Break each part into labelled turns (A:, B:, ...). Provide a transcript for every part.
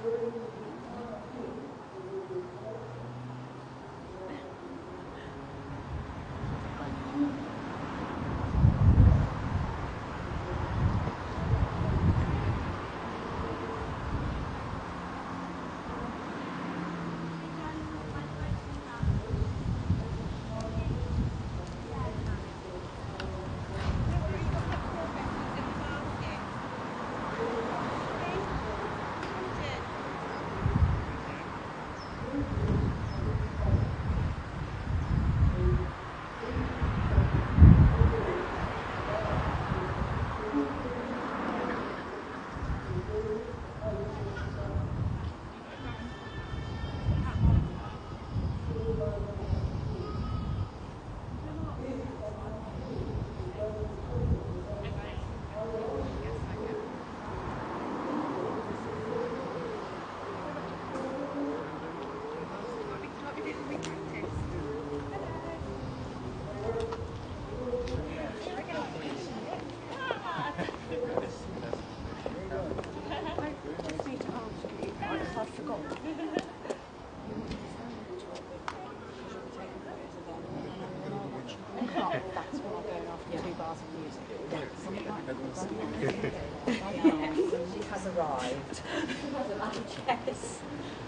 A: She has arrived. Yes.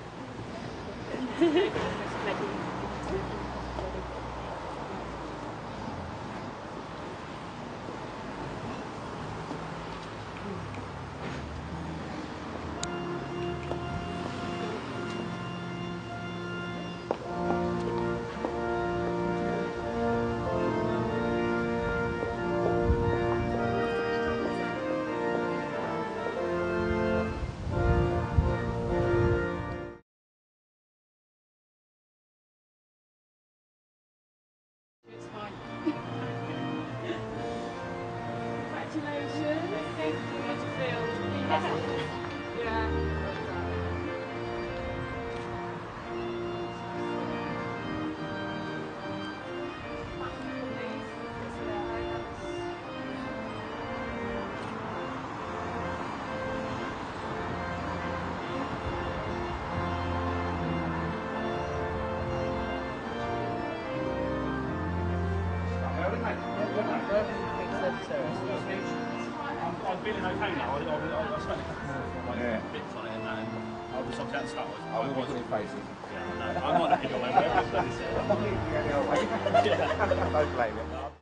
A: Congratulations. Thank you. How do you feel? Yeah.
B: I'm feeling okay now. I slightly cut more bits on it and that. I was obviously at the start. I was your faces. Yeah, I know. I'm not that anyway. Yeah.
C: Don't blame you.